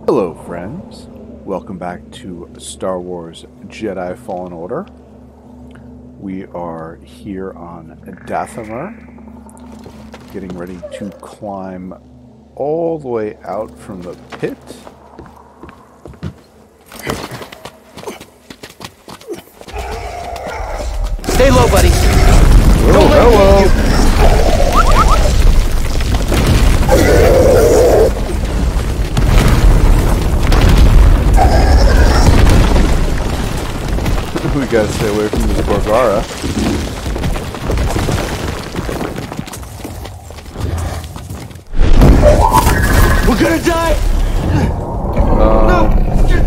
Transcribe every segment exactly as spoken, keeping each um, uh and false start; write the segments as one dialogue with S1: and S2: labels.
S1: Hello friends, welcome back to Star Wars Jedi Fallen Order. We are here on Dathomir, getting ready to climb all the way out from the pit.
S2: Stay low, buddy.
S1: Oh,
S2: Don't let
S1: hello.
S2: me
S1: We gotta stay away from this Gorgara.
S2: We're gonna die!
S1: Um,
S2: No!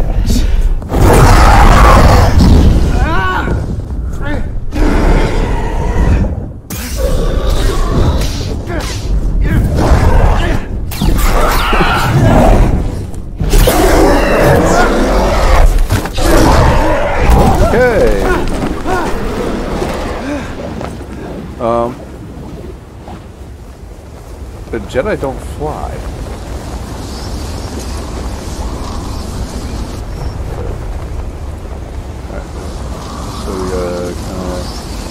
S1: Okay. Um, the Jedi don't fly. Alright, so we gotta kind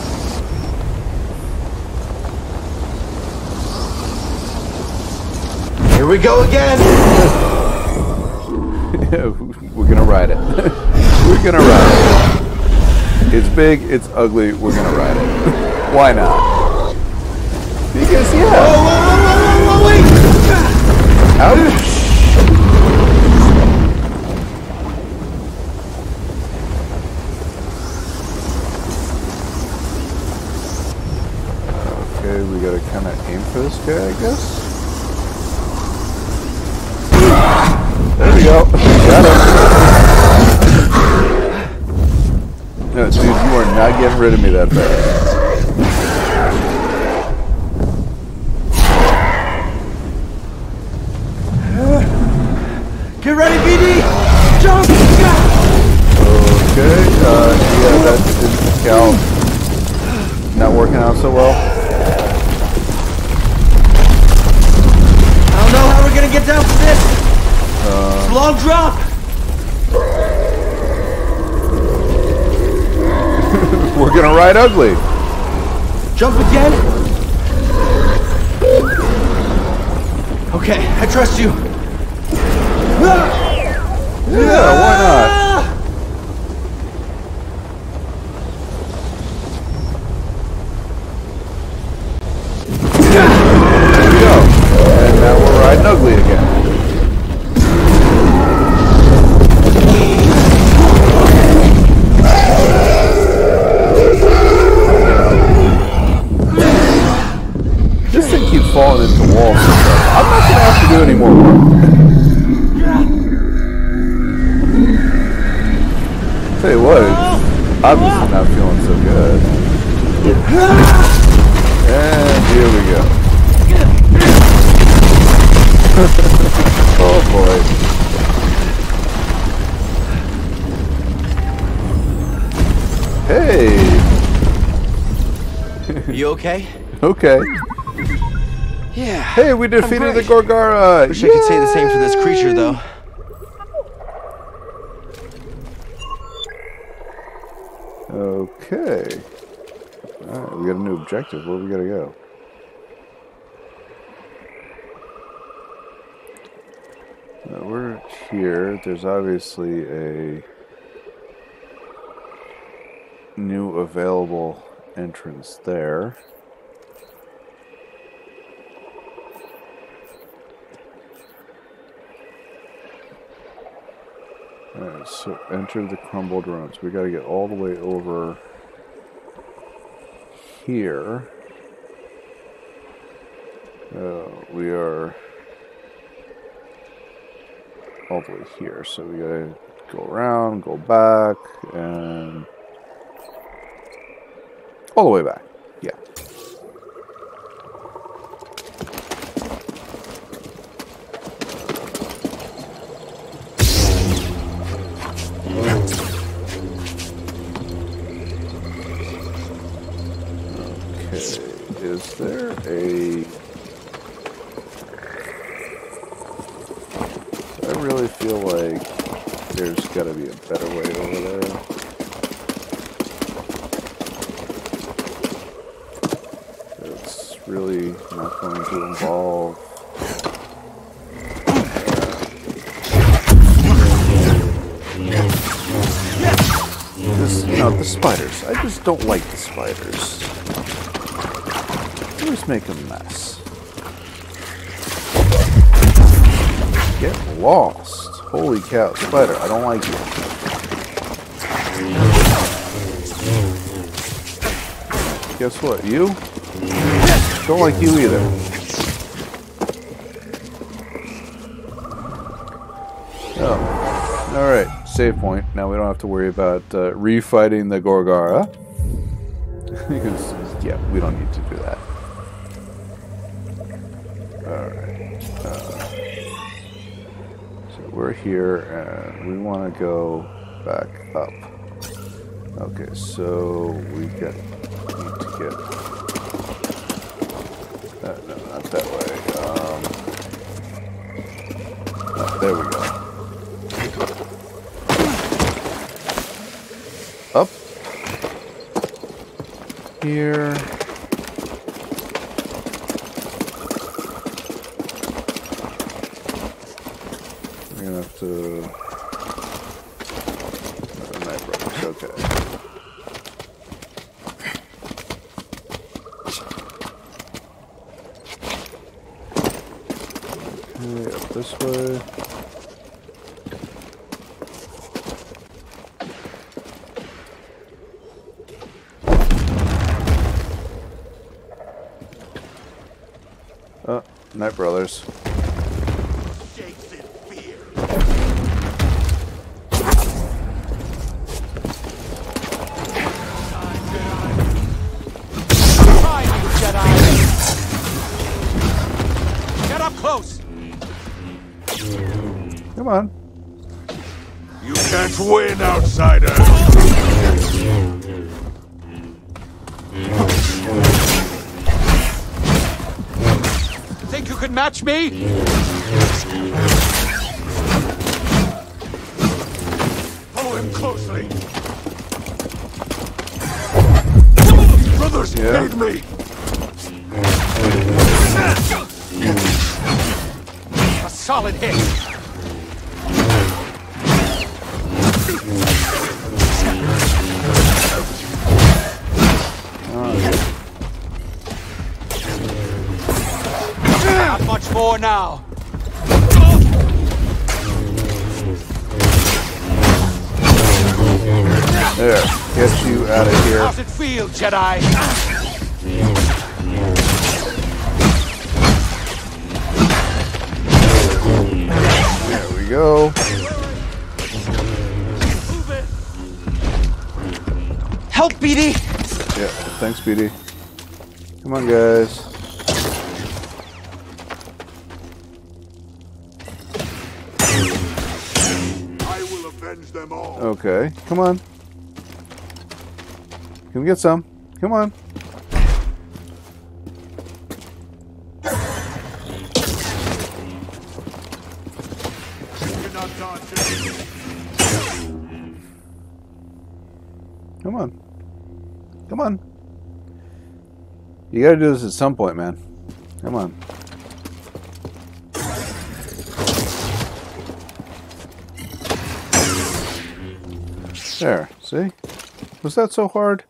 S2: Uh... Here we go again!
S1: of... We're gonna ride it. We're gonna ride it. It's big, it's ugly, we're gonna ride it. Why not? Because, yeah.
S2: Whoa, whoa, whoa, whoa, whoa, wait!
S1: Ouch. Okay, we gotta kind of aim for this guy, I guess. There we go. Got him. No, dude, you are not getting rid of me that fast.
S2: Get ready, B D! Jump!
S1: Okay, uh, yeah, that didn't scout. Not working out so well.
S2: I don't know how we're gonna get down from this!
S1: Uh,
S2: It's a long drop!
S1: We're gonna ride ugly.
S2: Jump again? Okay, I trust you.
S1: Yeah, why not? There we go. And now we're riding ugly again. This thing keeps falling into walls and stuff. I'm not gonna have to do any more work. Tell you what, it's obviously not feeling so good. And here we go. Oh boy. Hey!
S2: You okay?
S1: Okay.
S2: Yeah.
S1: Hey, we defeated the
S2: great.
S1: Gorgara!
S2: Wish I could say the same for this creature, though.
S1: Okay. Alright, we got a new objective. Where we gotta go? Uh, we're here. There's obviously a new available entrance there. Alright, so enter the crumbled ruins. We gotta get all the way over here. Uh, we are all the way here, so we gotta go around, go back, and all the way back. Yeah. Is there a... I really feel got to be a better way over there. It's really not going to involve... This, you know, the spiders. I just don't like the spiders. They always make a mess. Get lost. Holy cow, spider, I don't like you. Guess what, you? Don't like you either. Oh, alright, save point. Now we don't have to worry about uh, refighting the Gorgara. Because, yeah, we don't need to do that. Alright. Uh, so we're here, and we want to go back up. Okay, so we get, need to get... Uh, no, not that way. Um, oh, there we go. Up. Here. We're gonna have to... Uh, night brothers, okay. Okay, up this way. Oh, Night Brothers.
S3: Shakes in fear. Try me, Jedi. Get up close.
S1: Come on.
S3: You can't win, outsider. Think you can match me? Follow him closely. Brothers,
S1: Yeah.
S3: aid me. A solid hit. Not much more now.
S1: There, get you out of here.
S3: How's it feel, Jedi?
S1: There we go.
S2: Help, B D!
S1: Yeah, thanks, B D. Come on, guys.
S3: I will avenge them all.
S1: Okay, come on. Can we get some? Come on.
S3: You're not dodging.
S1: Come on. Come on. You gotta do this at some point, man. Come on. There, see? Was that so hard?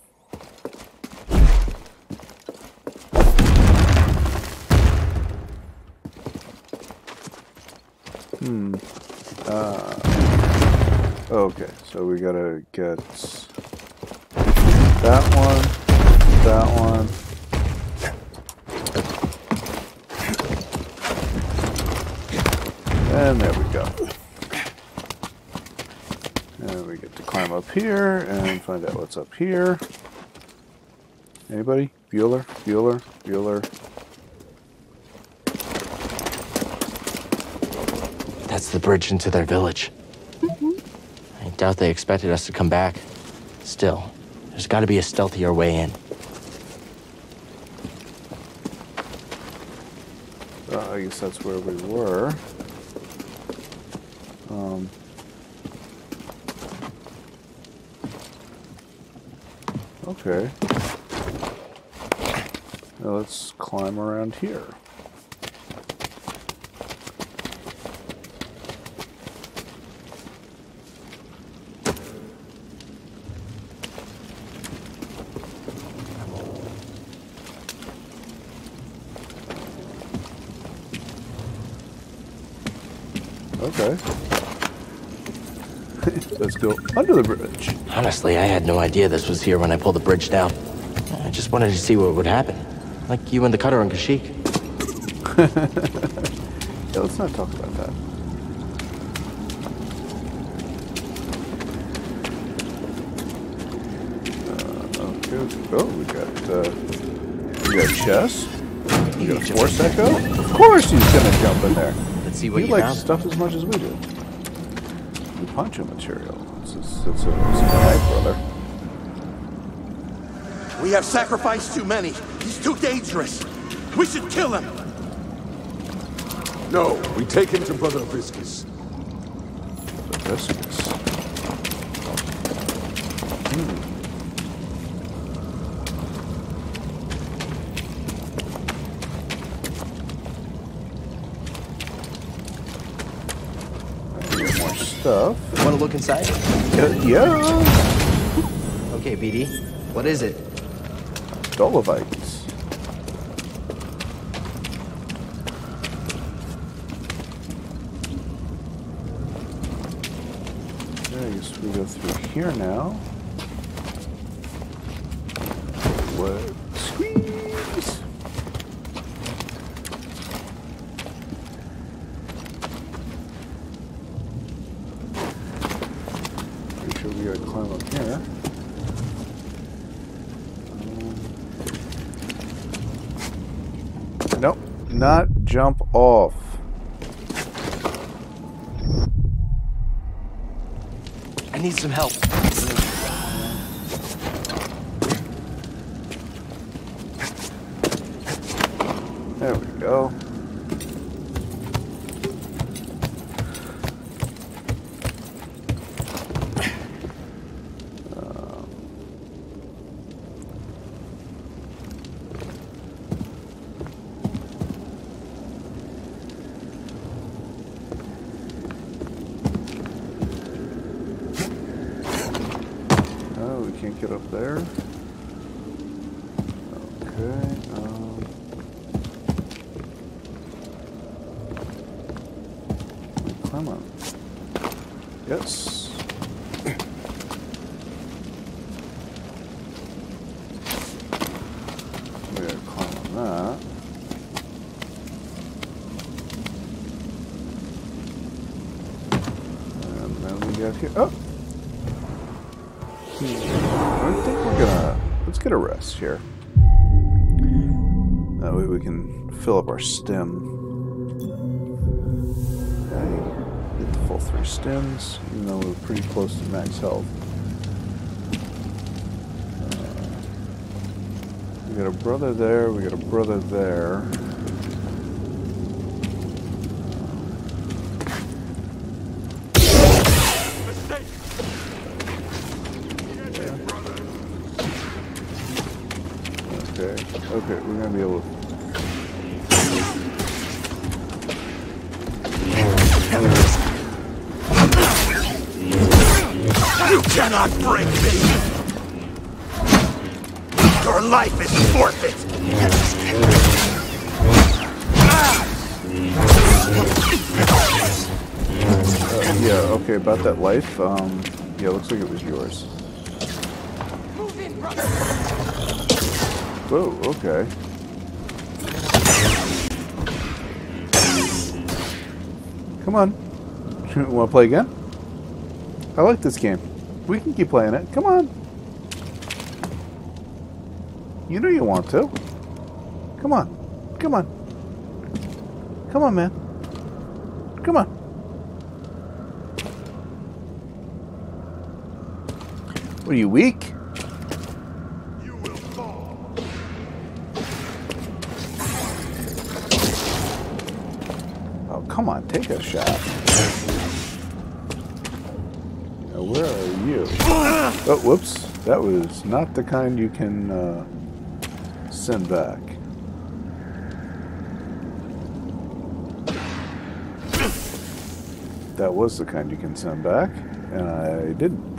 S1: Hmm. Uh, okay, so we gotta get that one, that one. And there we go. And we get to climb up here and find out what's up here. Anybody? Bueller? Bueller? Bueller?
S2: That's the bridge into their village. I doubt they expected us to come back. Still, there's got to be a stealthier way in.
S1: Uh, I guess that's where we were. Um, okay. Now let's climb around here. Okay. Let's go under the bridge.
S2: Honestly, I had no idea this was here when I pulled the bridge down. I just wanted to see what would happen. Like you and the cutter on Kashyyyk.
S1: Yeah, let's not talk about that. Uh, okay. Oh, we got, uh, we got chess. We got a force echo. Of course he's gonna jump in there.
S2: Let's see what
S1: He
S2: you
S1: likes
S2: found.
S1: stuff as much as we do. The poncho material. It's, it's, it's a, it's a knife, brother.
S4: We have sacrificed too many. He's too dangerous. We should kill him.
S3: No, we take him to Brother Viscus.
S1: The Viscus. Hmm. More stuff.
S2: Want to look inside?
S1: Yeah. yeah.
S2: Okay, B D. What is it?
S1: Dolovites. Okay, I guess we go through here now. What? Squeeze! Pretty sure we gotta climb up here. Nope, not jump off.
S2: I need some help.
S1: There we go. Can't get up there. Okay. Um, climb on. Yes. We gotta climb on that. And then we got here. Oh. I think we're gonna let's get a rest here. That way we can fill up our stim. Okay, get the full three stims, even though we're pretty close to max health. Uh, we got a brother there. We got a brother there. Okay, okay, we're gonna be able to.
S4: You cannot break me! Your life is forfeit!
S1: Uh, yeah, okay, about that life, um, yeah, looks like it was yours. Whoa, okay. Come on. Want to play again? I like this game. We can keep playing it. Come on. You know you want to. Come on. Come on. Come on, man. Come on. What are you, weak?
S3: You will fall.
S1: Oh, come on. Take a shot. Now, where are you? Oh, whoops. That was not the kind you can uh, send back. That was the kind you can send back, and I didn't.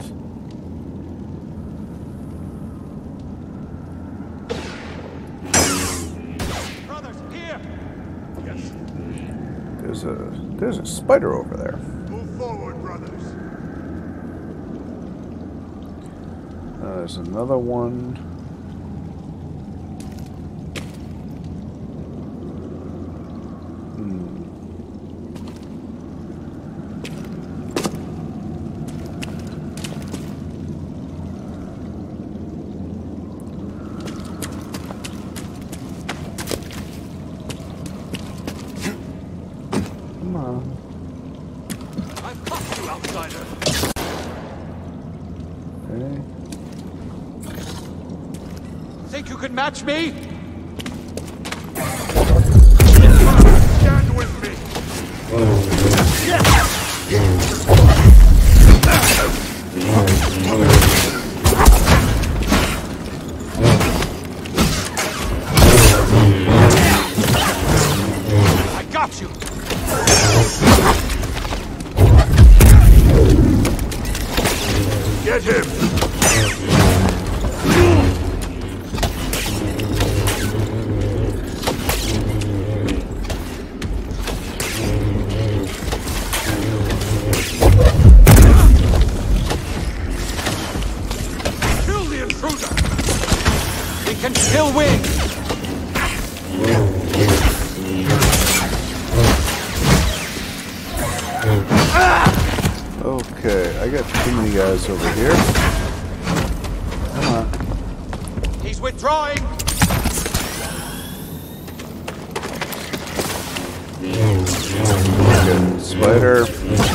S3: Brothers, here! Yes?
S1: There's a there's a spider over there.
S3: Move forward, brothers.
S1: Uh, there's another one. Hmm. Come on.
S3: I've caught you, outsider.
S1: Okay.
S3: Think you can match me? Stand with me. I got you. Get him. Kill the intruder. We can still win.
S1: Okay, I got too many guys over here. Come on.
S3: He's withdrawing.
S1: Good. Spider.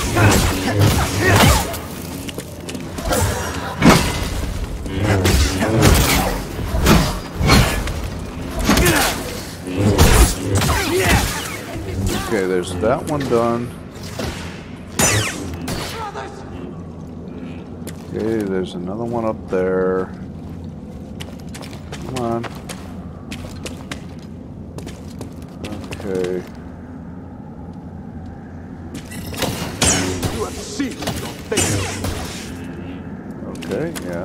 S1: Okay, there's that one done. Okay, there's another one up there. Come on. Okay.
S3: You have seen your face.
S1: Okay, yeah.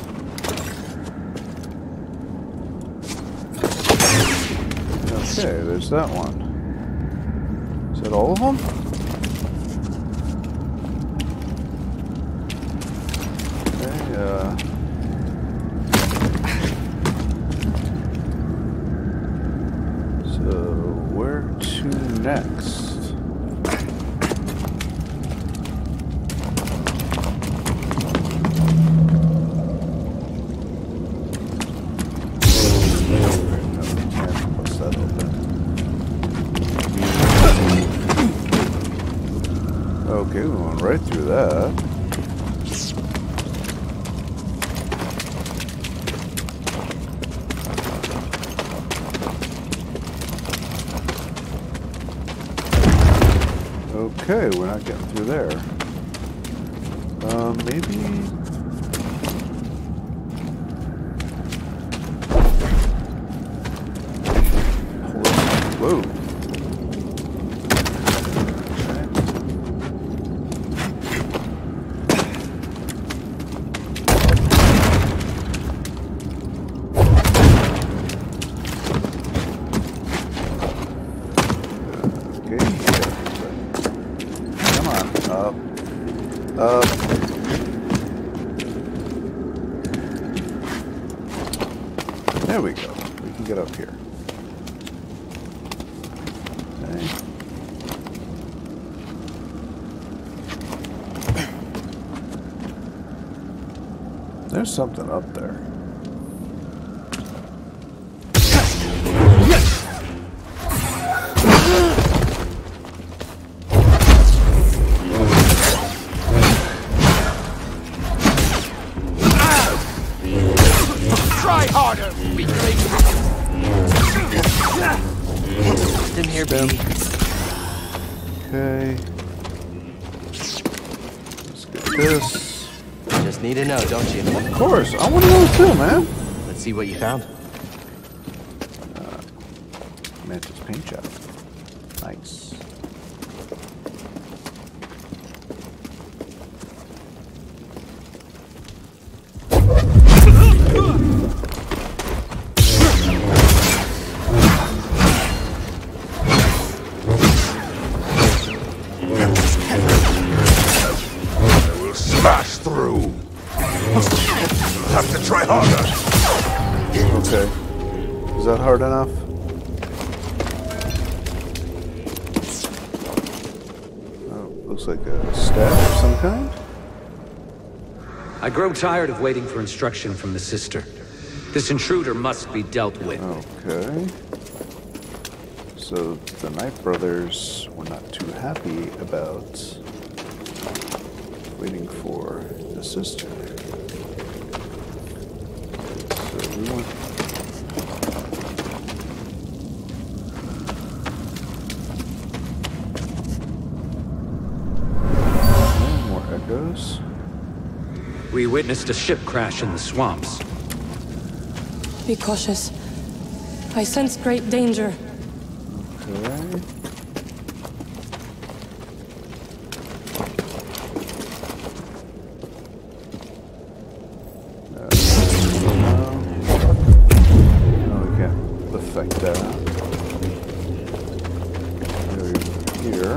S1: Okay, there's that one. Is that all of them? Okay, uh... so, where to next? Okay, we went right through that. Okay, we're not getting through there. Uh, maybe... Whoa. Up. There we go. We can get up here. Okay. There's something up there.
S3: Try harder, weakling.
S2: Stim here, baby.
S1: Okay. Let's get this.
S2: Just Need to know, don't you?
S1: Of course. I want to know too, man.
S2: Let's see what you found.
S1: Uh, Mantis paint job. Nice.
S4: Smash through. Have to try harder.
S1: Okay. Is that hard enough? Oh, looks like a staff of some kind.
S3: I grow tired of waiting for instruction from the sister. This intruder must be dealt with.
S1: Okay. So the Knight brothers were not too happy about waiting for the sister. So we went. Okay, more echoes.
S3: We witnessed a ship crash in the swamps.
S5: Be cautious. I sense great danger.
S1: Okay. Affect that. Over here.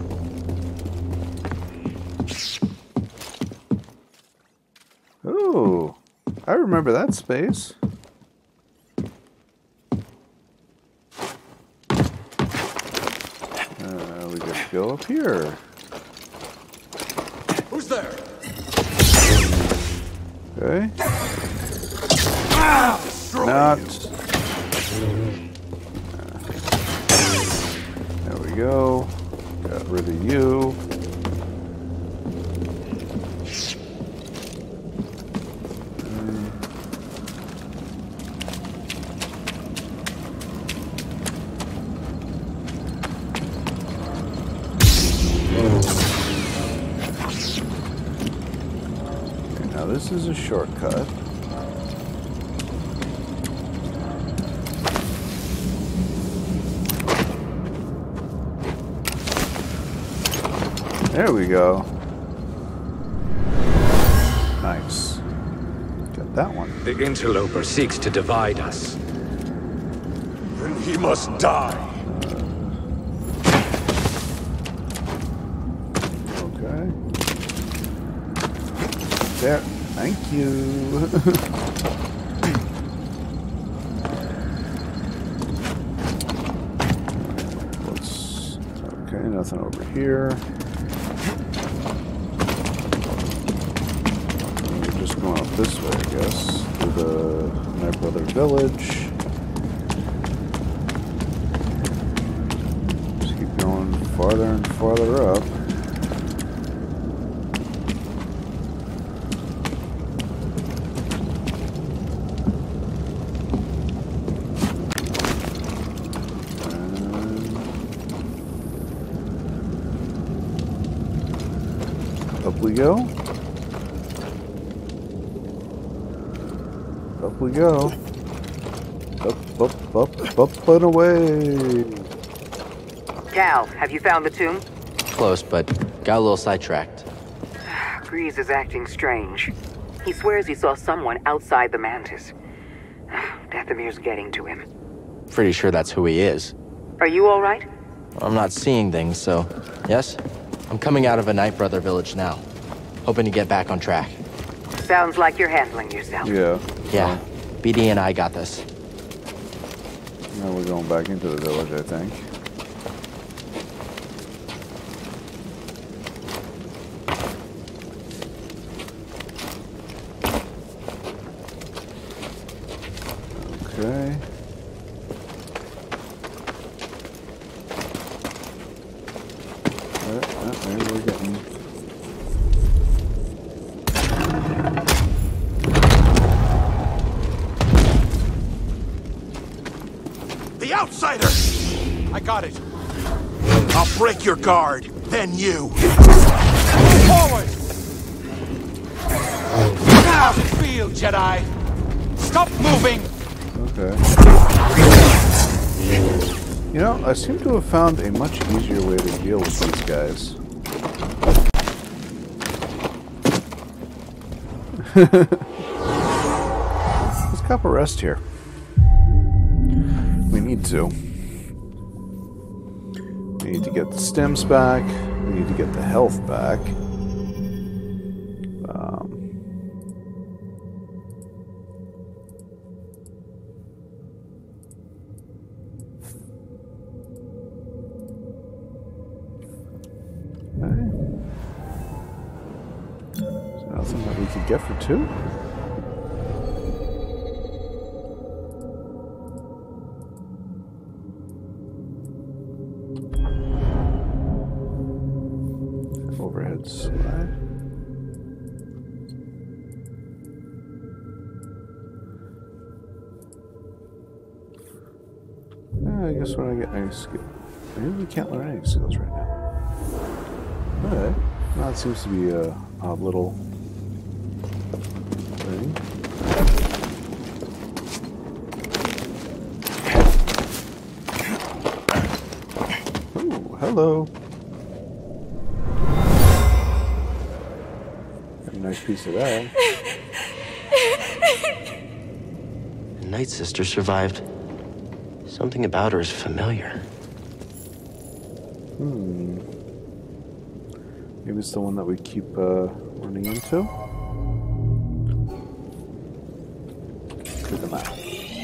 S1: Oh, I remember that space. Uh, we got to go up here.
S4: Who's there?
S1: Okay.
S4: Ah,
S1: Not. There we go. Got rid of you. Um, okay, now this is a shortcut. There we go. Nice. Got that one.
S3: The interloper seeks to divide us.
S4: Then he must die.
S1: Okay. There. Thank you. Let's. Okay, nothing over here. Going up this way, I guess, to the Knight Brother village. Just keep going farther and farther up. And up we go. Up we go. Up, up, up, up and away.
S6: Cal, have you found the tomb?
S2: Close, but got a little sidetracked.
S6: Grease is acting strange. He swears he saw someone outside the Mantis. Dathomir's getting to him.
S2: Pretty sure that's who he is.
S6: Are you all right?
S2: I'm not seeing things, so yes? I'm coming out of a Knight Brother village now. Hoping to get back on track.
S6: Sounds like you're handling yourself.
S1: Yeah.
S2: Yeah, B D and I got this.
S1: Now we're going back into the village, I think. Okay. Uh, uh, maybe we're getting...
S4: Outsider! I got it. I'll break your guard, then you. Forward! How's it feel, Jedi? Stop moving!
S1: Okay. You know, I seem to have found a much easier way to deal with these guys. Let's cop a rest here. We need to. We need to get the stims back. We need to get the health back. Um, okay. There's nothing that we could get for two. Overhead slide. Yeah, I guess when I get any skill, maybe we can't learn any skills right now. Alright. Now it seems to be a odd little thing. Ooh, hello. Nice piece of that.
S2: The Night Sister survived. Something about her is familiar.
S1: Hmm. Maybe it's the one that we keep uh, running into. To the map.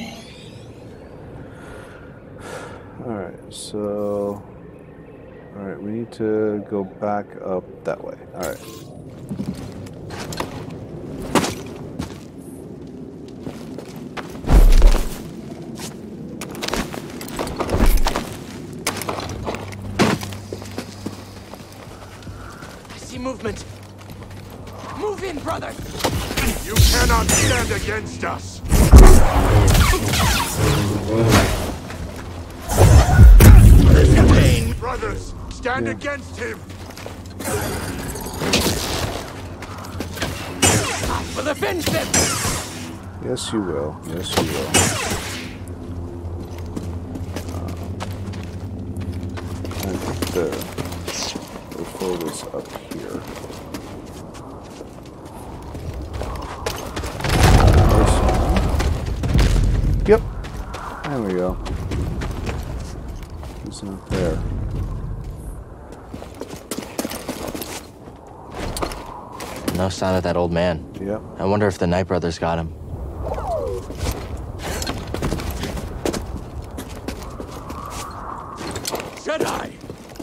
S1: Alright, so... Alright, we need to go back up that way. Alright.
S4: Movement. Move in, brother. You cannot stand against us. Brothers, stand yeah. against him. For the offensive.
S1: Yes, you will. Yes, you will. Um, I think the throw this up here. Yep. There we go. It's not there.
S2: No sign of that old man.
S1: Yep.
S2: I wonder if the Night Brothers got him.
S4: Jedi!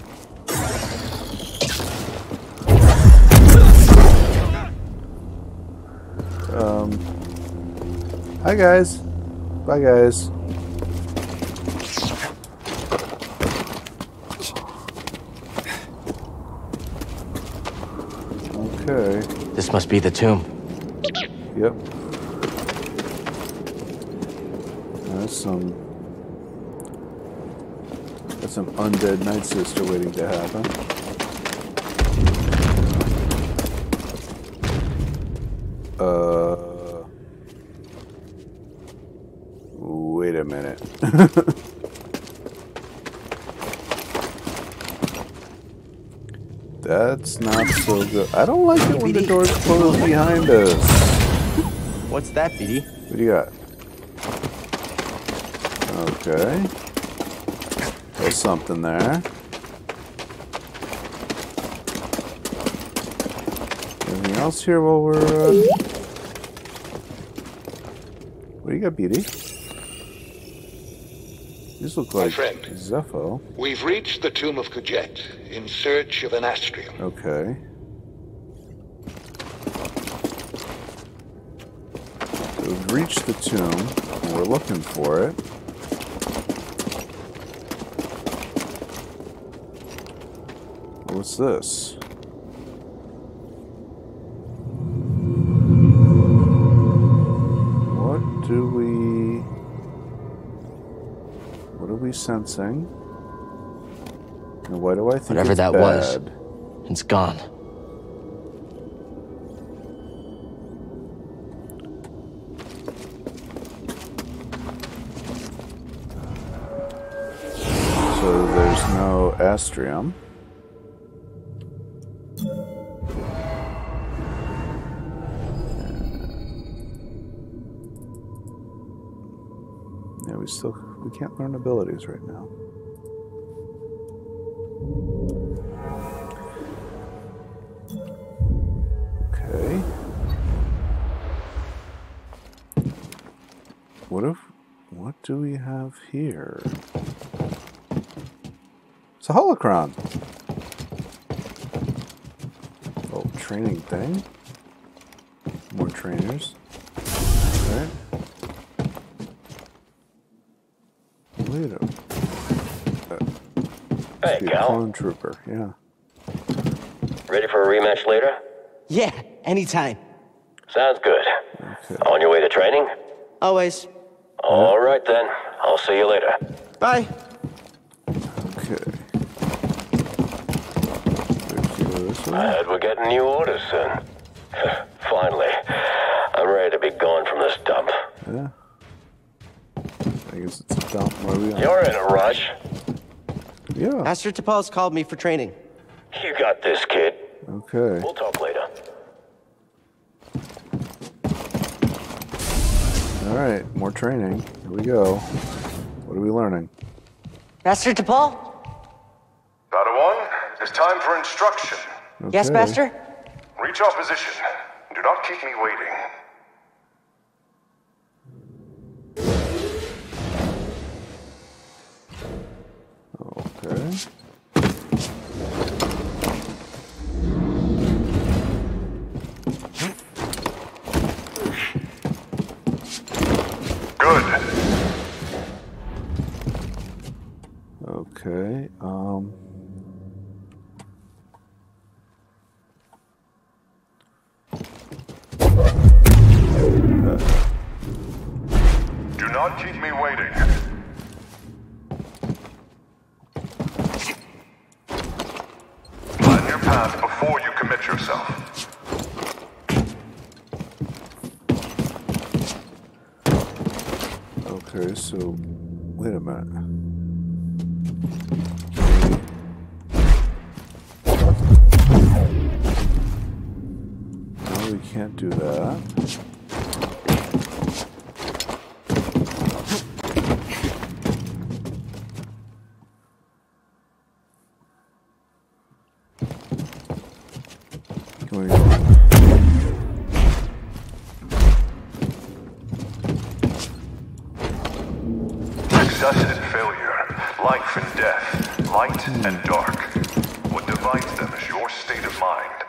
S1: Um, hi guys. Bye guys. Okay.
S2: This must be the tomb.
S1: Yep. That's some... That's some undead Night Sister waiting to happen. Uh, wait a minute. That's not so good. I don't like it when the doors close behind us.
S2: What's that, B D?
S1: What do you got? Okay. There's something there. Anything else here while we're... Uh... What do you got, B D? These look like
S7: friend,
S1: Zepho.
S7: We've reached the tomb of Kujet in search of an astrium.
S1: Okay. So we've reached the tomb, and we're looking for it. What's this? What do we... What are we sensing? And why do I think
S2: Whatever
S1: it's
S2: that
S1: bad?
S2: was, it's gone.
S1: So there's no astrium. Yeah, we still we can't learn abilities right now. Okay. What if what do we have here? It's a holocron. Oh, training thing. More trainers. Alright. Wait a uh,
S8: Hey, Cal.
S1: clone trooper, yeah.
S8: Ready for a rematch later?
S2: Yeah, anytime.
S8: Sounds good.
S1: Okay.
S8: On your way to training?
S2: Always.
S8: All right then. I'll see you later.
S2: Bye.
S1: Okay. Let's go this way.
S8: I heard we're getting new orders soon. Finally. I'm ready to be gone from this dump.
S1: Yeah. I guess it's a dump. Where are we on?
S8: You're in a rush.
S1: Yeah.
S2: Master T'Pol's called me for training.
S8: You got this, kid.
S1: Okay.
S8: We'll talk later.
S1: Alright, more training. Here we go. What are we learning?
S2: Master T'Pol?
S4: Padawan, it's time for instruction.
S2: Yes,
S1: Okay.
S2: Master?
S4: Reach our position. Do not keep me waiting.
S1: Okay.
S4: Good.
S1: Okay. Um.
S4: Do not keep me waiting. Plan your path before you commit yourself.
S1: Okay, so wait a minute. No, we can't do that. Can we?
S4: Success and failure, life and death, light and dark. What divides them is your state of mind.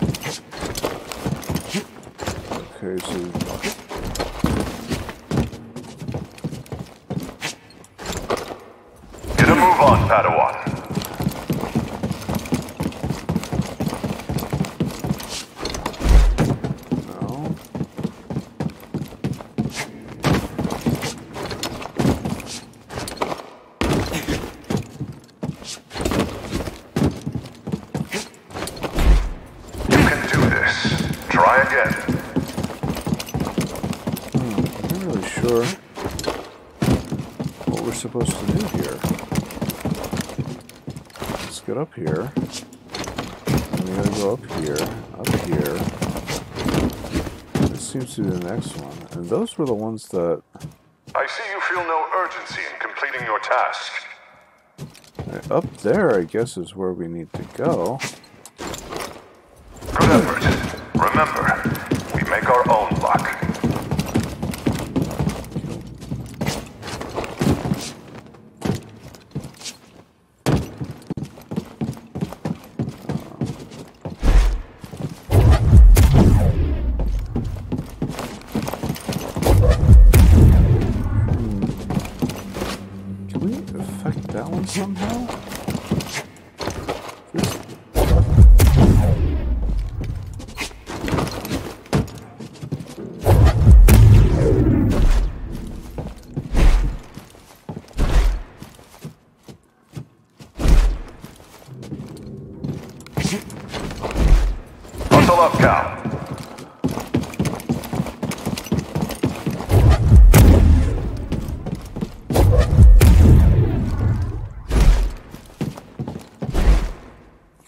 S1: Okay, so
S4: Get a move on, Padawan.
S1: no.
S4: You can do this. Try again.
S1: I'm not really sure what we're supposed to do here. Let's get up here. And we gotta go up here, up here. This seems to be the next one. And those were the ones that...
S4: I see you feel no urgency in completing your task.
S1: Up there, I guess, is where we need to go.
S4: Good effort. Remember, we make our own luck.
S1: Can we affect that one somehow? This...
S4: Hustle up, Cal.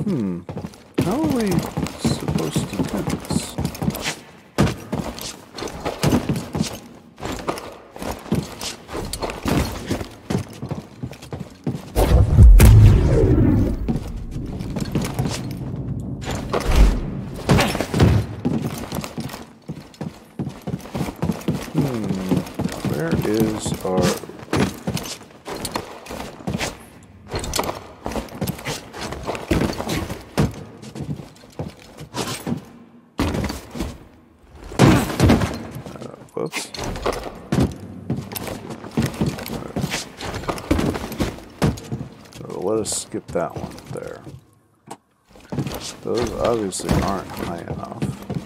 S1: Hmm. How are we supposed to do this? Hmm. Where is our... Whoops. So let us skip that one there. Those obviously aren't high enough.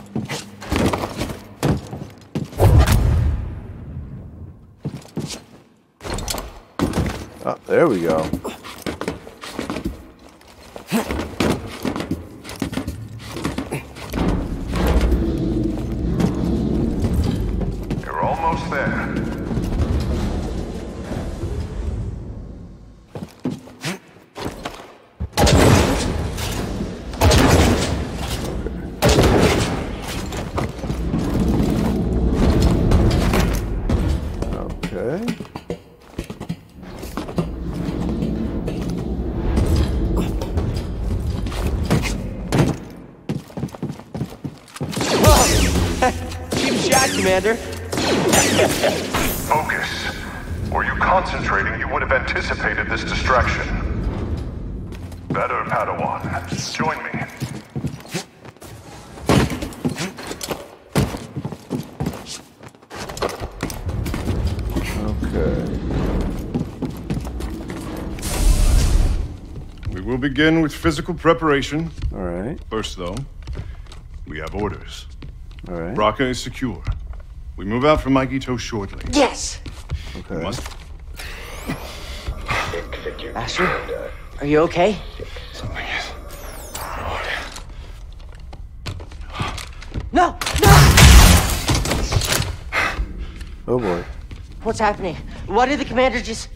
S1: Oh, there we go.
S2: Commander.
S4: Focus. Were you concentrating, you would have anticipated this distraction. Better, Padawan. Join me.
S9: Okay. We will begin with physical preparation.
S1: All right.
S9: First, though, we have orders.
S1: All right.
S9: Bracca is secure. We move out from Maikito shortly.
S2: Yes!
S1: Okay.
S9: We must...
S2: Master, are you okay?
S9: Something is...
S2: No! No!
S1: Oh boy.
S2: What's happening? Why did the commander just...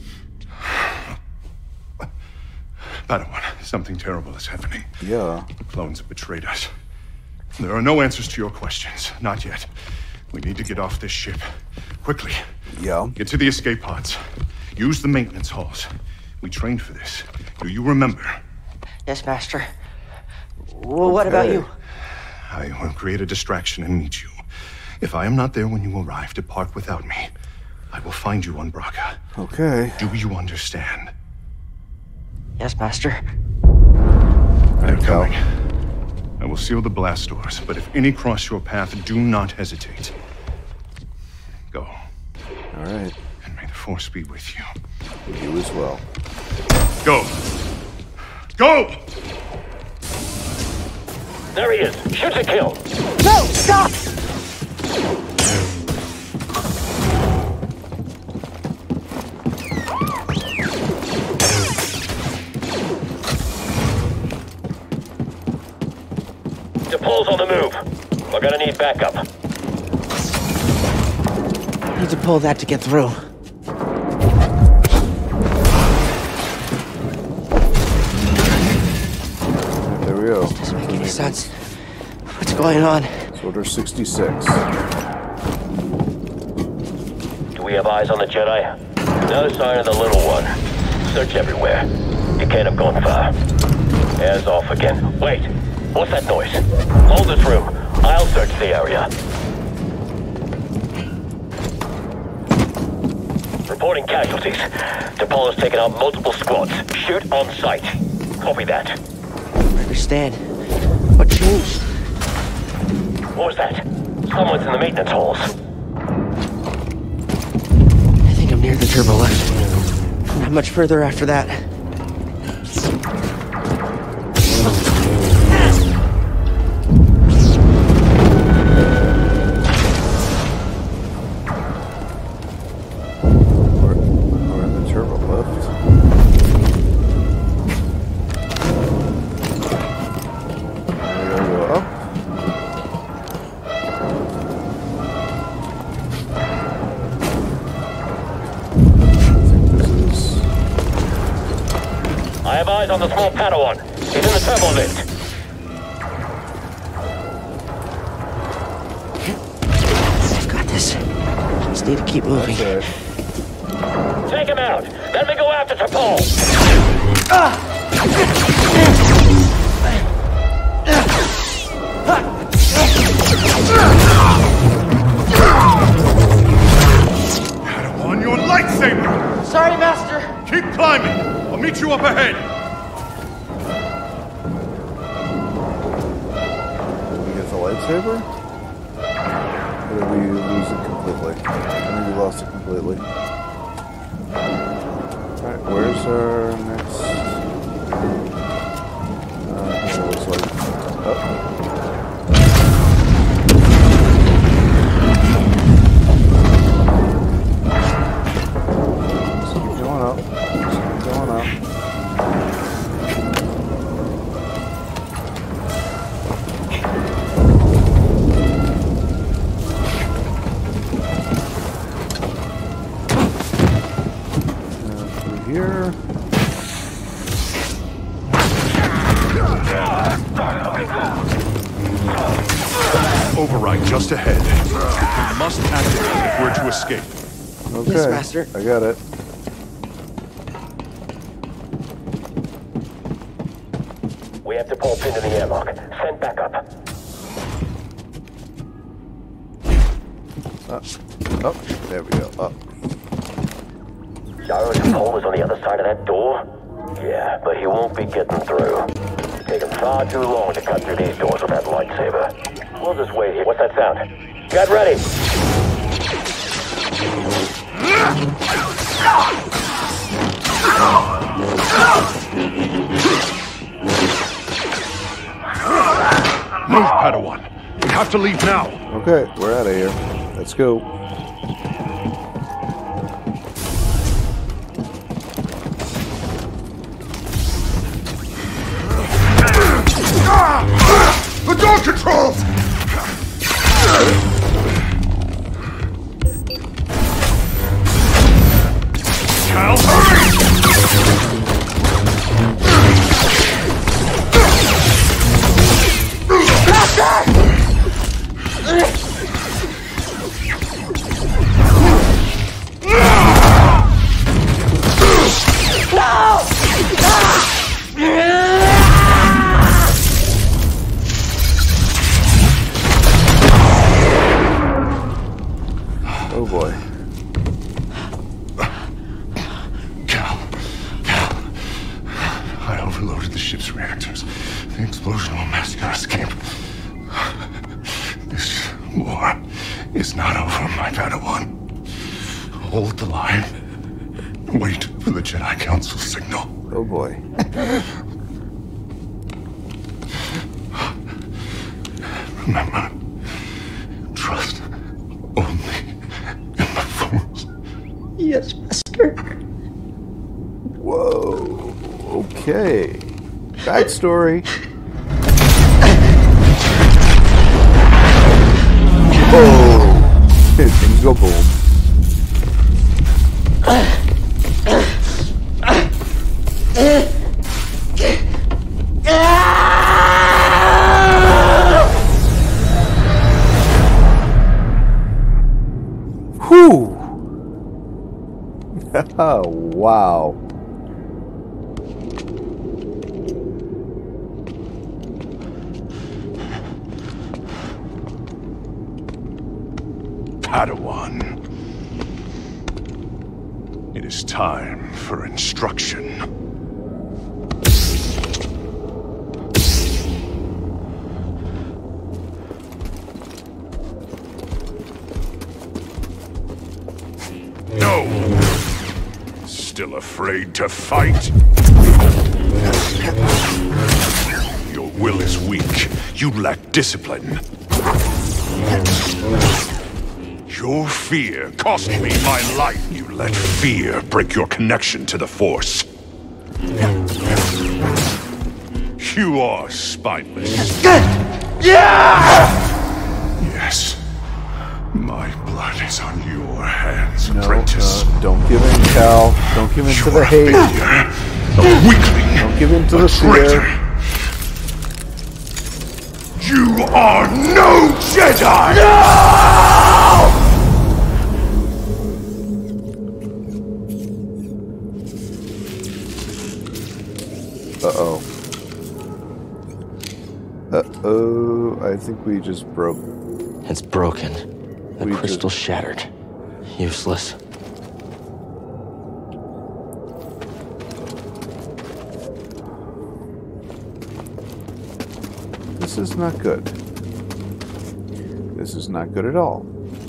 S9: Padawan, something terrible is happening.
S1: Yeah.
S9: The clones have betrayed us. There are no answers to your questions. Not yet. We need to get off this ship. Quickly.
S1: Yeah.
S9: Get to the escape pods. Use the maintenance halls. We trained for this. Do you remember?
S2: Yes, Master. Well, what about you?
S9: I will create a distraction and meet you. If I am not there when you arrive, depart without me. I will find you on Bracca.
S1: Okay.
S9: Do you understand?
S2: Yes, Master.
S9: I'm coming. I will seal the blast doors, but if any cross your path, do not hesitate. Go.
S1: All right.
S9: And may the Force be with you.
S1: You as well.
S9: Go! Go!
S8: There he is. Shoot to kill.
S2: No! Stop!
S8: DePaul's on the move. We're gonna need backup.
S2: Need to pull that to get through.
S1: There we go.
S2: Doesn't make any sense. What's going on?
S1: It's Order sixty-six.
S8: Do we have eyes on the Jedi? No sign of the little one. Search everywhere. You can't have gone far. Air's off again. Wait. What's that noise? Hold this room. I'll search the area. Reporting casualties. DePaul has taken out multiple squads. Shoot on sight. Copy that.
S2: I understand. What changed?
S8: What was that? Someone's in the maintenance halls.
S2: I think I'm near the turbo lift. Not much further after that.
S8: I have eyes on the small Padawan. He's in the turbo lift.
S2: I've got this. Just need to keep moving.
S8: Take him out. Then we go after T'Pol.
S9: Padawan, your lightsaber!
S2: Sorry, Master.
S9: Keep climbing. I'll meet you up ahead.
S1: Did we get the lightsaber? Or did we lose it completely? I think we lost it completely. Alright, where's our next... Uh, I think it looks like... Oh. Just keep going up. Just keep going up. Here.
S9: Override just ahead. You must activate if we're to escape.
S1: Okay.
S2: Yes, Master.
S1: I got it.
S8: We have T'Pol pinned in the airlock. Send back up.
S1: Up. Oh, there we go. Up.
S8: Gyro T'Pol is on the other side of that door? Yeah, but he won't be getting through. It's taken far too long to cut through these doors with that lightsaber. We'll just wait here. What's that sound? Get ready!
S9: Move, Padawan. We have to leave now.
S1: Okay, we're out of here. Let's go.
S9: The door controls! Cal, hurry!
S1: Oh boy.
S9: Cal, Cal, I overloaded the ship's reactors. The explosion will mask our escape. This war is not over, my Padawan. Hold the line. Wait for the Jedi Council signal.
S1: Oh boy.
S9: Remember, trust only in the Force.
S2: Yes, Master.
S1: Whoa. Okay. Backstory. Oh. Things go boom. Whew. Oh, wow.
S9: Padawan. It is time for instruction. No! Still afraid to fight? Your will is weak. You lack discipline. Your fear cost me my life. You let fear break your connection to the Force. You are spineless. Yes. My blood is on your hands,
S1: No,
S9: apprentice.
S1: no, don't give in, Cal. Don't give in to the hate.
S9: A weakling.
S1: Don't give in to the fear.
S9: You are no Jedi!
S1: No! Uh-oh. Uh-oh. I think we just broke.
S2: It's broken. The
S1: We
S2: crystal
S1: just-
S2: shattered. Useless.
S1: This is not good. This is not good at all.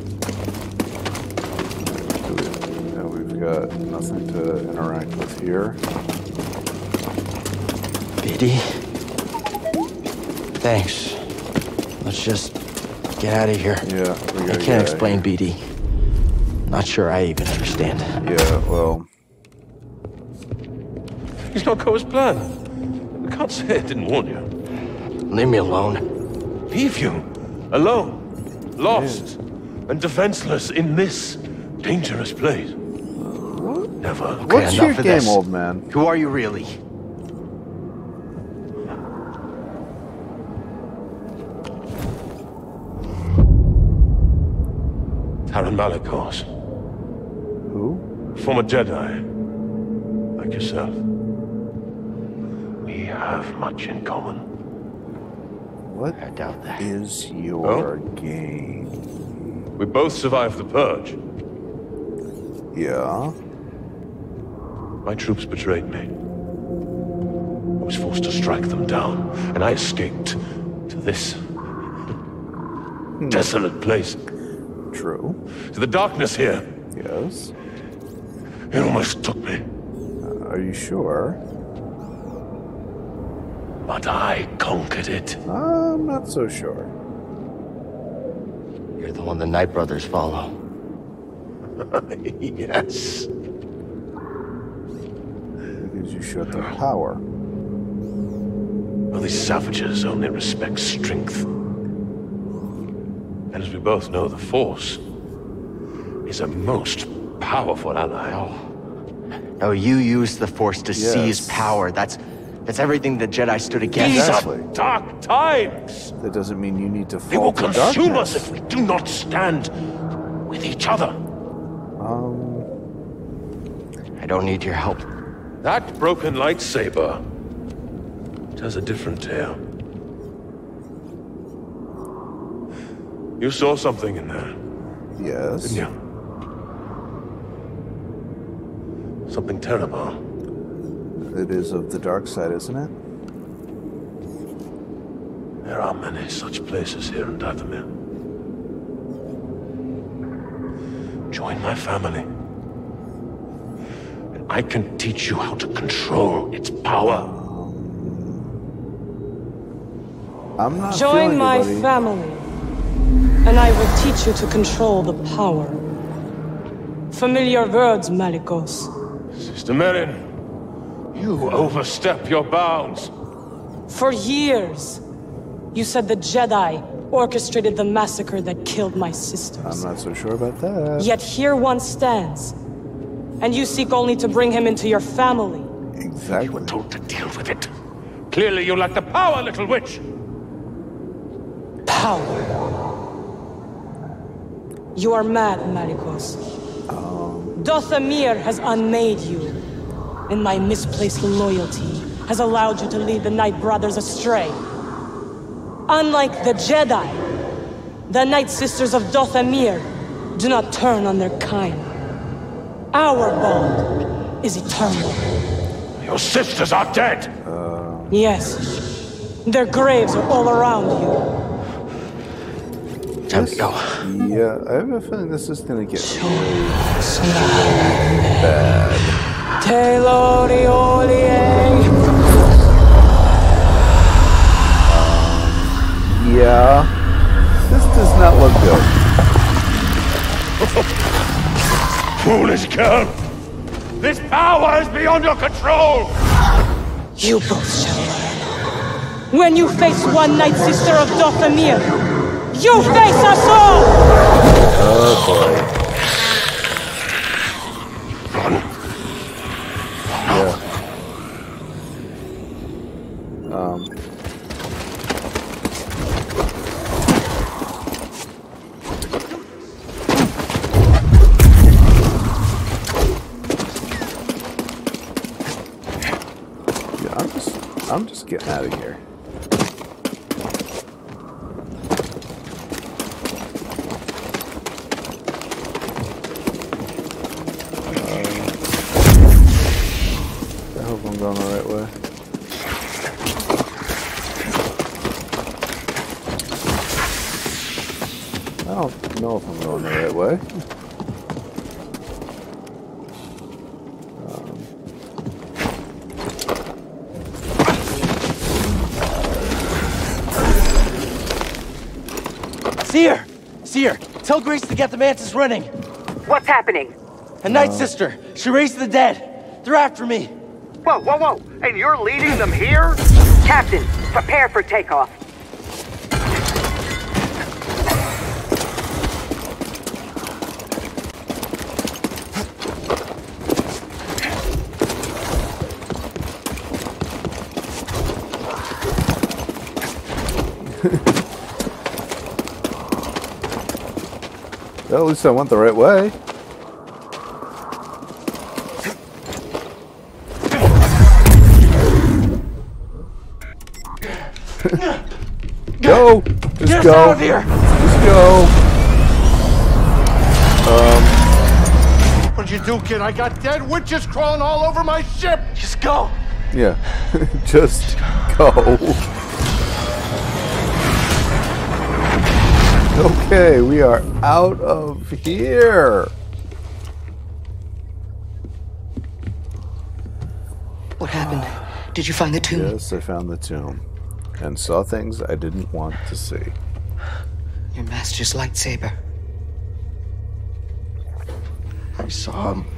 S1: Now we've got nothing to interact with here.
S2: B D? Thanks. Let's just get out of here.
S1: Yeah, we
S2: I
S1: gotta
S2: can't
S1: get
S2: explain B D. Not sure I even understand.
S1: Yeah, well,
S10: It's not go as planned. I can't say I didn't warn you.
S2: Leave me alone.
S10: Leave you alone, lost and defenseless in this dangerous place. Never.
S2: Okay,
S1: what's
S2: enough
S1: your
S2: of
S1: game,
S2: this.
S1: old man?
S2: Who are you really?
S10: Taran Malikos,
S1: Who?
S10: former Jedi, like yourself. We have much in common.
S1: What
S2: I doubt that.
S1: is your
S10: Oh?
S1: game?
S10: We both survived the Purge.
S1: Yeah.
S10: My troops betrayed me. I was forced to strike them down, and I escaped to this desolate place,
S1: True.
S10: to the darkness here.
S1: Yes.
S10: It almost took me,
S1: Are you sure?
S10: but I conquered it.
S1: I'm not so sure.
S2: You're the one the Knight brothers follow.
S10: Yes.
S1: Because you showed them power.
S10: Well, these savages only respect strength. And as we both know, the Force is a most powerful ally.
S2: No. No, you used the Force to
S1: Yes.
S2: seize power. That's that's everything the Jedi stood against.
S10: These
S1: Exactly.
S10: are dark times.
S1: That doesn't mean you need to
S10: They will
S1: fall to
S10: consume
S1: darkness.
S10: us if we do not stand with each other.
S1: Um,
S2: I don't need your help.
S10: That broken lightsaber tells a different tale. You saw something in there,
S1: yes.
S10: didn't you? Something terrible.
S1: It is of the dark side, isn't it?
S10: There are many such places here in Dathomir. Join my family. And I can teach you how to control its power.
S1: I'm not
S5: Join
S1: feeling
S5: my
S1: it, buddy.
S5: family, and I will teach you to control the power. Familiar words, Malikos.
S10: Sister Merrin, you overstep your bounds.
S5: For years, you said the Jedi orchestrated the massacre that killed my sisters.
S1: I'm not so sure about that.
S5: Yet here one stands, and you seek only to bring him into your family.
S1: Exactly.
S10: You were told to deal with it. Clearly you lack the power, little witch.
S5: Power. You are mad, Malikos. Dathomir has unmade you, and my misplaced loyalty has allowed you to lead the Knight Brothers astray. Unlike the Jedi, the Night Sisters of Dathomir do not turn on their kind. Our bond is eternal.
S10: Your sisters are dead.
S5: Yes, their graves are all around you.
S2: Time to go.
S1: Yeah, I have a feeling this is gonna get Yeah, this does not look good.
S10: Foolish girl. This power is beyond your control.
S5: You both shall learn. When you face one Night Sister of Dathomir, you face us all!
S1: Oh boy.
S10: Run.
S1: Yeah. Um, yeah, I'm just, I'm just getting out of here. I hope I'm going the right way. I don't know if I'm going the right way.
S2: Um. Seer! Seer! Tell Grace to get the mantis running!
S6: What's happening?
S2: A night uh. sister! She raised the dead! They're after me!
S6: Whoa, whoa, whoa! And you're leading them here? Captain, prepare for takeoff.
S1: Well, at least I went the right way. Go! Just
S2: Get
S1: go!
S2: Us out of here.
S1: Just go! Um...
S10: What'd you do, kid? I got dead witches crawling all over my ship!
S2: Just go!
S1: Yeah. Just go. Okay, we are out of here.
S6: What happened? Did you find the tomb?
S1: Yes, I found the tomb. And saw things I didn't want to see.
S6: Your master's lightsaber.
S2: I saw him.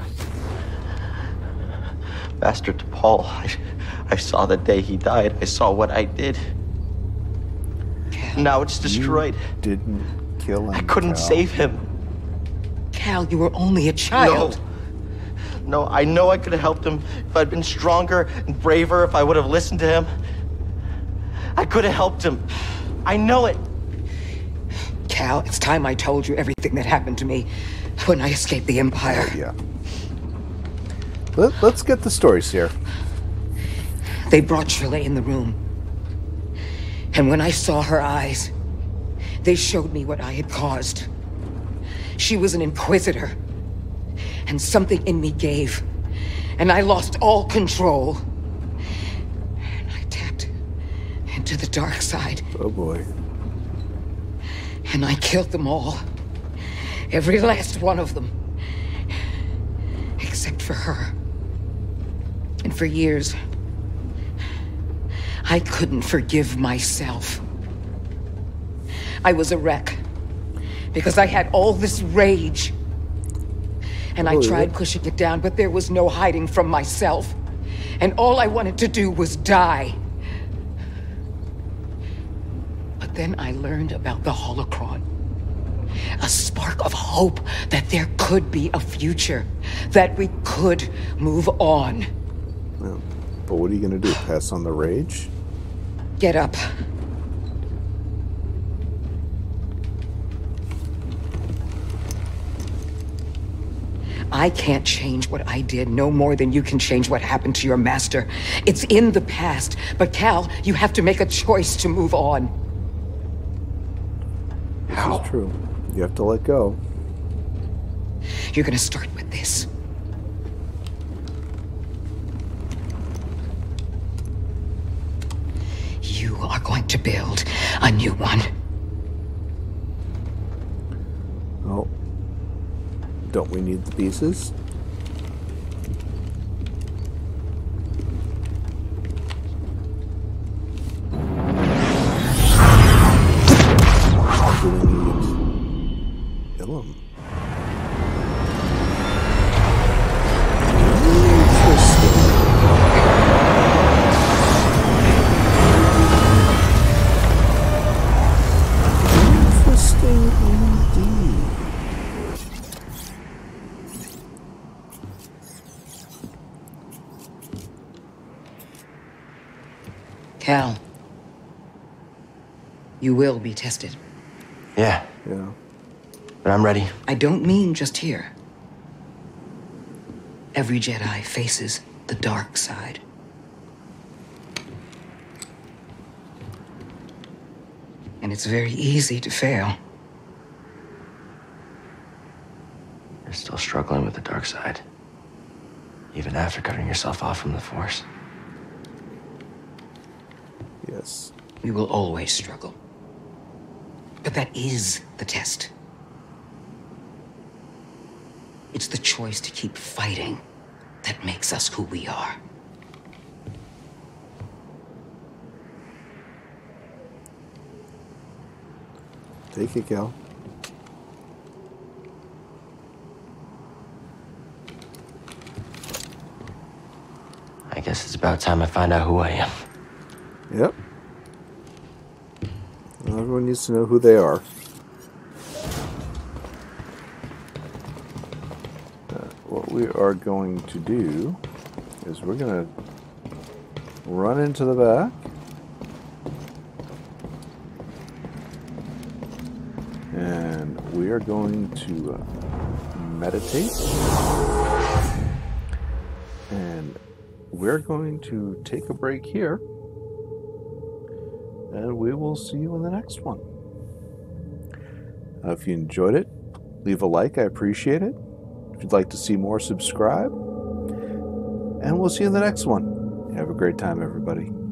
S2: Master T'Pol. I, I saw the day he died. I saw what I did.
S6: Cal.
S2: Now it's destroyed.
S1: You didn't kill him.
S2: I couldn't
S1: Cal.
S2: save him.
S6: Cal, you were only a child.
S2: No. No, I know I could have helped him if I'd been stronger and braver, if I would have listened to him. I could have helped him. I know it.
S6: Cal, it's time I told you everything that happened to me when I escaped the Empire.
S1: Oh, yeah. Let, let's get the stories here.
S6: They brought Shirley in the room. And when I saw her eyes, they showed me what I had caused. She was an inquisitor. And something in me gave. And I lost all control. And I tapped into the dark side.
S1: Oh boy.
S6: And I killed them all. Every last one of them. Except for her. And for years, I couldn't forgive myself. I was a wreck. Because I had all this rage. And I tried pushing it down, but there was no hiding from myself. And all I wanted to do was die. But then I learned about the holocron. A spark of hope that there could be a future. That we could move on.
S1: Yeah. But what are you going to do? Pass on the rage?
S6: Get up. I can't change what I did no more than you can change what happened to your master. It's in the past. But Cal, you have to make a choice to move on.
S1: How? This is true. You have to let go.
S6: You're gonna start with this. You are going to build a new one.
S1: Oh. Don't we need the pieces? Do we need Ilum? Interesting indeed.
S6: Cal, you will be tested.
S2: Yeah.
S1: Yeah.
S2: But I'm ready.
S6: I don't mean just here. Every Jedi faces the dark side. And it's very easy to fail.
S2: You're still struggling with the dark side. Even after cutting yourself off from the Force.
S1: Yes.
S6: We will always struggle. But that is the test. It's the choice to keep fighting that makes us who we are.
S1: Take it, Cal.
S2: I guess it's about time I find out who I am.
S1: Yep. Well, everyone needs to know who they are. Uh, what we are going to do is we're going to run into the back. And we are going to uh, meditate. And we're going to take a break here. And we will see you in the next one. Uh, if you enjoyed it, leave a like. I appreciate it. If you'd like to see more, subscribe. And we'll see you in the next one. Have a great time, everybody.